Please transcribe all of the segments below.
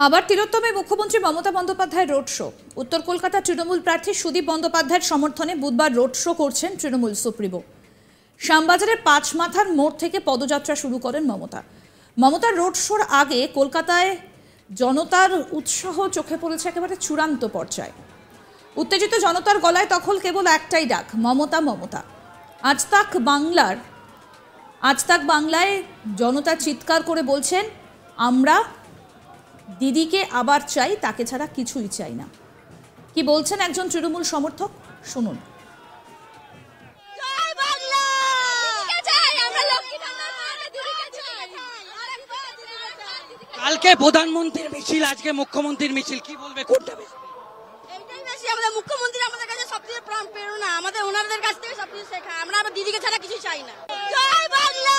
আবার তিলোত্তমে মুখ্যমন্ত্রী মমতা বন্দ্যোপাধ্যায়ের রোড শো। উত্তর কলকাতা তৃণমূল প্রার্থী সুদীপ বন্দ্যোপাধ্যায়ের সমর্থনে বুধবার রোড শো করছেন তৃণমূল সুপ্রিমো। শ্যামবাজারের পাঁচমাথার মোড় থেকে পদযাত্রা শুরু করেন মমতার রোড শোর আগে কলকাতায় জনতার উৎসাহ চোখে পড়েছে একেবারে চূড়ান্ত পর্যায়ে। উত্তেজিত জনতার গলায় তখন কেবল একটাই ডাক, মমতা মমতা। আজ তাক বাংলায় জনতা চিৎকার করে বলছেন, আমরা দিদিকে আবার চাই, তাকে ছাড়া কিছুই চাই না। কি বলছেন একজন তৃণমূল সমর্থক, শুনুন। কালকে প্রধানমন্ত্রীর মিছিল, আজকে মুখ্যমন্ত্রীর মিছিল, কি বলবে কোনটা বেশি? এইটাই বেশি। আমাদের মুখ্যমন্ত্রী আমাদের কাছে সবচেয়ে প্রেরণা, আমাদের ওনাদের কাছ থেকে সবকিছু শেখা। আমরা আবার দিদিকে ছাড়া কিছু চাই না। জয় বাংলা!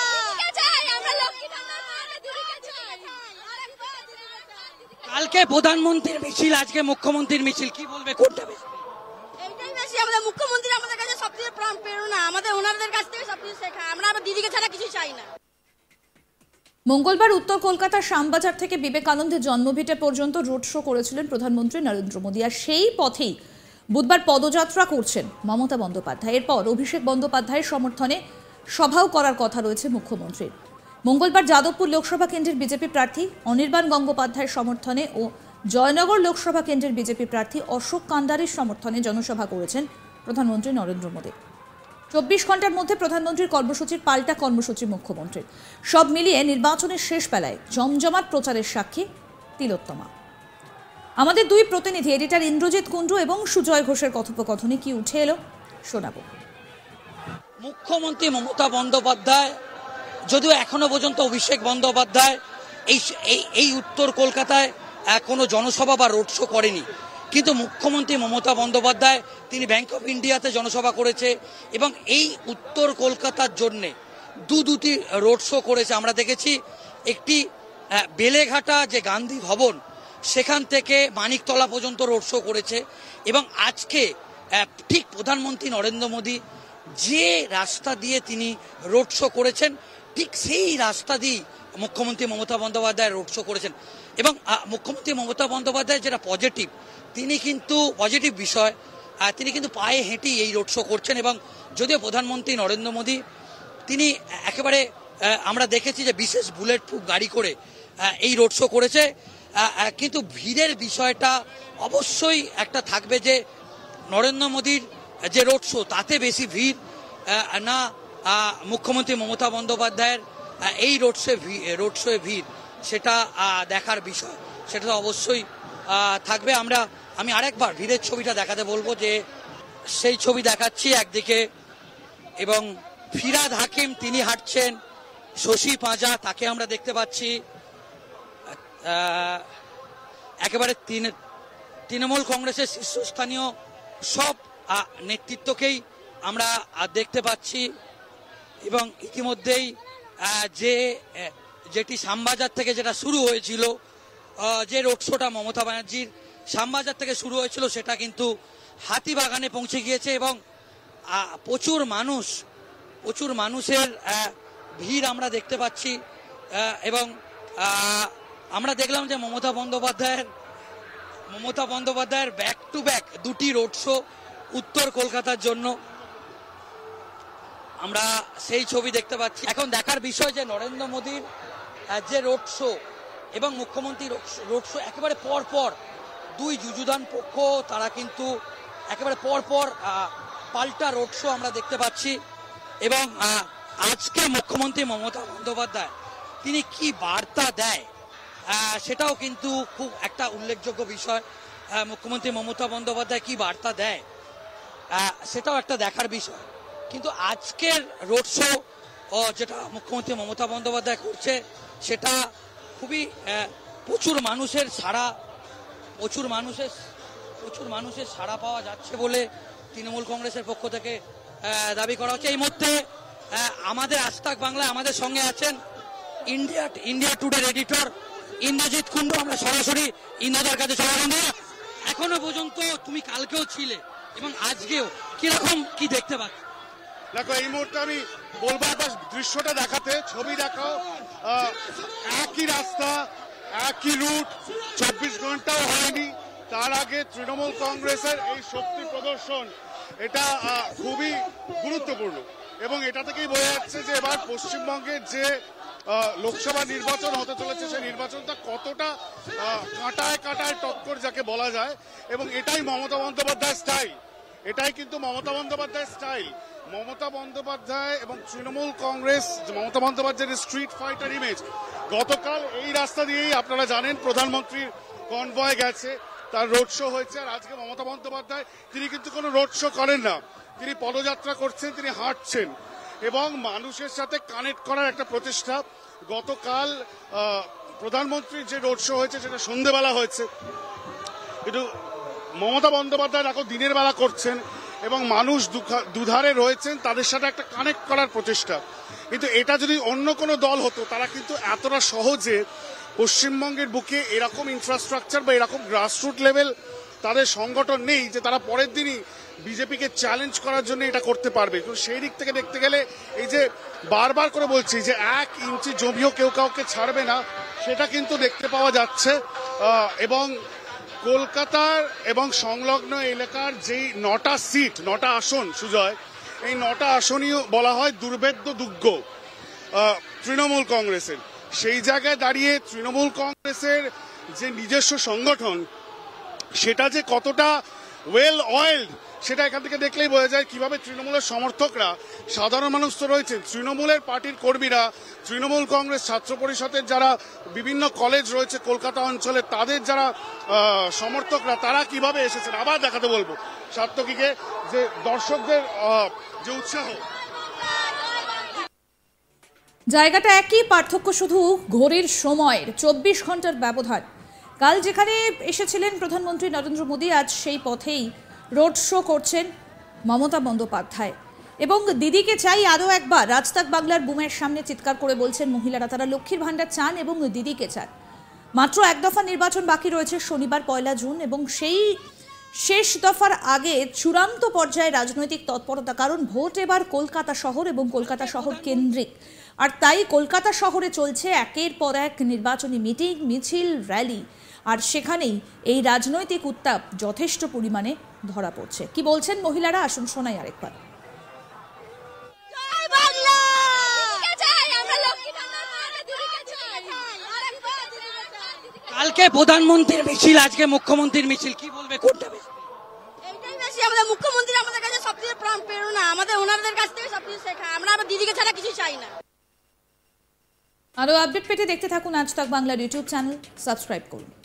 কালকে প্রধানমন্ত্রীর মিছিল, আজকে মুখ্যমন্ত্রীর মিছিল, কি বলবে কোনটা বেশি? এইটাই বেশি। আমাদের মুখ্যমন্ত্রী আমাদের কাছে সবচেয়ে প্রেরণা, আমাদের ওনাদের কাছ থেকে সবকিছু শেখা। আমরা আবার দিদিকে ছাড়া কিছু চাই না। মঙ্গলবার উত্তর কলকাতার শ্যামবাজার থেকে বিবেকানন্দের জন্মভিটে পর্যন্ত রোড শো করেছিলেন প্রধানমন্ত্রী নরেন্দ্র মোদী। আর সেই পথেই বুধবার পদযাত্রা করছেন মমতা বন্দ্যোপাধ্যায়। এরপর অভিষেক বন্দ্যোপাধ্যায়ের সমর্থনে সভাও করার কথা রয়েছে মুখ্যমন্ত্রীর। মঙ্গলবার যাদবপুর লোকসভা কেন্দ্রের বিজেপি প্রার্থী অনির্বাণ গঙ্গোপাধ্যায়ের সমর্থনে ও জয়নগর লোকসভা কেন্দ্রের বিজেপি প্রার্থী অশোক কান্ডারের সমর্থনে জনসভা করেছেন প্রধানমন্ত্রী নরেন্দ্র মোদী। 24 ঘন্টার মধ্যে প্রধানমন্ত্রীর কর্মসূচির পাল্টা কর্মসূচি মুখ্যমন্ত্রীর। সব মিলিয়ে নির্বাচনের শেষ বেলায় জমজমাট প্রচারের সাক্ষী তিলোত্তমা। আমাদের দুই প্রতিনিধি এডিটর ইন্দ্রজিৎ কুণ্ডু এবং সুজয় ঘোষের কথোপকথনে কি উঠে এলো শোনাবো। মুখ্যমন্ত্রী মমতা বন্দ্যোপাধ্যায়, যদিও এখনো পর্যন্ত অভিষেক বন্দ্যোপাধ্যায় এই উত্তর কলকাতায় কোনো জনসভা বা রোড শো করেনি, কিন্তু মুখ্যমন্ত্রী মমতা বন্দ্যোপাধ্যায় তিনি ব্যাংক অফ ইন্ডিয়াতে জনসভা করেছে এবং এই উত্তর কলকাতার জন্যে দুটি রোড শো করেছে। আমরা দেখেছি একটি বেলেঘাটা যে গান্ধী ভবন সেখান থেকে মানিকতলা পর্যন্ত রোড শো করেছে এবং আজকে ঠিক প্রধানমন্ত্রী নরেন্দ্র মোদী যে রাস্তা দিয়ে তিনি রোড শো করেছেন ঠিক সেই রাস্তা দিয়ে মুখ্যমন্ত্রী মমতা বন্দ্যোপাধ্যায় রোড শো করেছেন। এবং মুখ্যমন্ত্রী মমতা বন্দ্যোপাধ্যায় যেটা পজিটিভ বিষয়, তিনি কিন্তু পায়ে হেঁটেই এই রোড শো করছেন। এবং যদিও প্রধানমন্ত্রী নরেন্দ্র মোদী তিনি একেবারে আমরা দেখেছি যে বিশেষ বুলেট প্রুফ গাড়ি করে এই রোড শো করেছে, কিন্তু ভিড়ের বিষয়টা অবশ্যই একটা থাকবে যে নরেন্দ্র মোদীর যে রোড শো তাতে বেশি ভিড় না মুখ্যমন্ত্রী মমতা বন্দ্যোপাধ্যায়ের এই রোড শোয়ে ভিড়, সেটা দেখার বিষয়, সেটা তো অবশ্যই থাকবে। আমি আরেকবার ভিড়ের ছবিটা দেখাতে বলবো, যে সেই ছবি দেখাচ্ছি একদিকে, এবং ফিরাদ হাকিম তিনি হাঁটছেন, শশী পাঁজা তাকে আমরা দেখতে পাচ্ছি, একেবারে তৃণমূল কংগ্রেসের শীর্ষস্থানীয় সব নেতৃত্বকেই আমরা দেখতে পাচ্ছি। এবং ইতিমধ্যেই যেটি শ্যামবাজার থেকে যেটা শুরু হয়েছিল, যে রোড শোটা মমতা ব্যানার্জির শ্যামবাজার থেকে শুরু হয়েছিল, সেটা কিন্তু হাতিবাগানে পৌঁছে গিয়েছে এবং প্রচুর মানুষের ভিড় আমরা দেখতে পাচ্ছি। এবং আমরা দেখলাম যে মমতা বন্দ্যোপাধ্যায়ের ব্যাক টু ব্যাক দুটি রোড শো উত্তর কলকাতার জন্য, আমরা সেই ছবি দেখতে পাচ্ছি। এখন দেখার বিষয় যে নরেন্দ্র মোদীর যে রোড শো এবং মুখ্যমন্ত্রীর রোড শো একেবারে পরপর দুই যুযুধান পক্ষ, তারা কিন্তু একেবারে পরপর পাল্টা রোড শো আমরা দেখতে পাচ্ছি। এবং আজকে মুখ্যমন্ত্রী মমতা বন্দ্যোপাধ্যায় তিনি কি বার্তা দেয় সেটাও কিন্তু খুব একটা উল্লেখযোগ্য বিষয়। মুখ্যমন্ত্রী মমতা বন্দ্যোপাধ্যায় কি বার্তা দেয় সেটাও একটা দেখার বিষয়। কিন্তু আজকের রোড শো যেটা মুখ্যমন্ত্রী মমতা বন্দ্যোপাধ্যায় করছে, সেটা খুবই প্রচুর মানুষের সাড়া পাওয়া যাচ্ছে বলে তৃণমূল কংগ্রেসের পক্ষ থেকে দাবি করা হচ্ছে। এই মুহূর্তে আমাদের আজ তাক বাংলায় আমাদের সঙ্গে আছেন ইন্ডিয়া টুডের এডিটর ইন্দ্রজিৎ কুণ্ডু। আমরা সরাসরি ইন্দ্রদার কাছে চলে গেলাম। এখনো পর্যন্ত তুমি কালকেও ছিলে এবং আজকেও কিরকম কি দেখতে পাচ্ছ? দেখো, এই মুহূর্তে আমি বলবো একবার দৃশ্যটা দেখাতে, ছবি দেখাও। একই রাস্তা, একই রুট 24 ঘন্টাও হয়নি, তার আগে তৃণমূল কংগ্রেসের এই শক্তি প্রদর্শন এটা খুবই গুরুত্বপূর্ণ এবং এটা থেকেই বোঝা যাচ্ছে যে এবার পশ্চিমবঙ্গের যে লোকসভা নির্বাচন হতে চলেছে সেই নির্বাচনটা কতটা কাঁটায় কাঁটায় টক্কর যাকে বলা যায়। এবং এটাই মমতা বন্দ্যোপাধ্যায়ের স্টাইল, এটাই কিন্তু মমতা বন্দ্যোপাধ্যায়ের স্টাইল। মমতা বন্দ্যোপাধ্যায় এবং তৃণমূল কংগ্রেস, মমতা বন্দ্যোপাধ্যায়ের স্ট্রিট ফাইটার ইমেজ, গতকাল এই রাস্তা দিয়েই আপনারা জানেন প্রধানমন্ত্রীর কনভয় গেছে, তার রোড শো হয়েছে। আর আজকে মমতা বন্দ্যোপাধ্যায় তিনি কিন্তু কোনো রোড শো করেন না, তিনি পদযাত্রা করছেন, তিনি হাঁটছেন এবং মানুষের সাথে কানেক্ট করার একটা প্রচেষ্টা। গতকাল প্রধানমন্ত্রীর যে রোড শো হয়েছে সেটা সন্ধ্যেবেলা হয়েছে, কিন্তু মমতা বন্দ্যোপাধ্যায় এখন দিনের বেলা করছেন এবং মানুষ দুধারে রয়েছেন, তাদের সাথে একটা কানেক্ট করার প্রচেষ্টা। কিন্তু এটা যদি অন্য কোনো দল হতো তারা কিন্তু এতটা সহজে পশ্চিমবঙ্গের বুকে এরকম ইনফ্রাস্ট্রাকচার বা এরকম গ্রাসরুট লেভেল তাদের সংগঠন নেই যে তারা পরের দিনই বিজেপিকে চ্যালেঞ্জ করার জন্য এটা করতে পারবে। তো সেই দিক থেকে দেখতে গেলে এই যে বারবার করে বলছি যে 1 ইঞ্চি জমিও কেউ কাউকে ছাড়বে না, সেটা কিন্তু দেখতে পাওয়া যাচ্ছে। এবং কলকাতার এবং সংলগ্ন এলাকার যেই 9টা সিট, 9টা আসন সুজয়, এই 9টা আসনই বলা হয় দুর্ভেদ্য দুর্গ তৃণমূল কংগ্রেসের। সেই জায়গায় দাঁড়িয়ে তৃণমূল কংগ্রেসের যে নিজস্ব সংগঠন সেটা যে কতটা ওয়েল অয়েলড সেটা এখান থেকে দেখলেই বোঝা যায়। কিভাবে তৃণমূলের সমর্থকরা, সাধারণ মানুষ তো রয়েছে, তৃণমূলের পার্টির কর্মীরা, তৃণমূল কংগ্রেস ছাত্র পরিষদের যারা বিভিন্ন কলেজ রয়েছে কলকাতা অঞ্চলে, তাদের যারা সমর্থকরা, তারা কিভাবে এসেছেন। আবার দেখাতে বলবো সার্থকীকে যে দর্শকদের যে উৎসাহ, জায়গাটা একই, পার্থক্য শুধু ঘড়ির সময়ের 24 ঘন্টার ব্যবধান। কাল যেখানে এসেছিলেন প্রধানমন্ত্রী নরেন্দ্র মোদী, আজ সেই পথেই রোড শো করছেন মমতা বন্দ্যোপাধ্যায়। এবং দিদিকে চাই আরও একবার, রাজতাক বাংলার বুমের সামনে চিৎকার করে বলছেন মহিলারা, তারা লক্ষ্মীর ভাণ্ডার চান এবং দিদিকে চান। মাত্র এক দফা নির্বাচন বাকি রয়েছে শনিবার 1 জুন, এবং সেই শেষ দফার আগে চূড়ান্ত পর্যায়ে রাজনৈতিক তৎপরতা, কারণ ভোট এবার কলকাতা শহর এবং কলকাতা শহর কেন্দ্রিক। আর তাই কলকাতা শহরে চলছে একের পর এক নির্বাচনী মিটিং, মিছিল, র্যালি, আর সেখানেই এই রাজনৈতিক উত্তাপ যথেষ্ট পরিমাণে ধরা পড়ছে। কি বলছেন মহিলারা, আসুন শোনাই আরেকবার। কালকে প্রধানমন্ত্রীর মিছিল, আজকে মুখ্যমন্ত্রীর মিছিল, কি বলবে কোনটা বেশি? এইটাই বেশি। আমাদের মুখ্যমন্ত্রী আমাদের কাছে সবচেয়ে প্রেরণা, আমাদের ওনাদের কাছ থেকে সবকিছু শেখা। আমরা আবার দিদিকে ছাড়া কিছু চাই না। আরও আপডেট পেতে দেখতে থাকুন আজ তাক বাংলার ইউটিউব চ্যানেল, সাবস্ক্রাইব করুন।